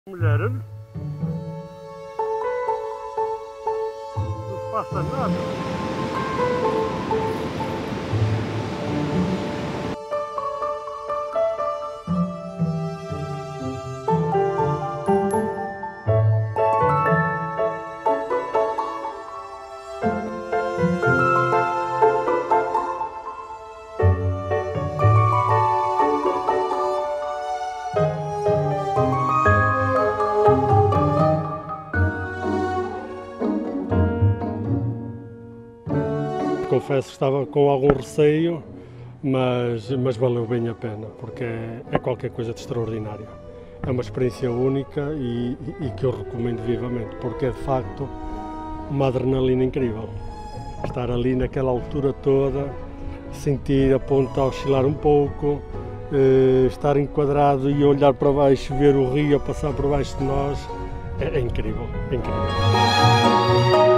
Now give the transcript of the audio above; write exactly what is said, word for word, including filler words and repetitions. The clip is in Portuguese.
Mulher, não passa nada. Confesso que estava com algum receio, mas, mas valeu bem a pena, porque é, é qualquer coisa de extraordinário. É uma experiência única e, e, e que eu recomendo vivamente, porque é de facto uma adrenalina incrível. Estar ali naquela altura toda, sentir a ponta oscilar um pouco, eh, estar enquadrado e olhar para baixo, ver o rio a passar por baixo de nós, é, é incrível, é incrível.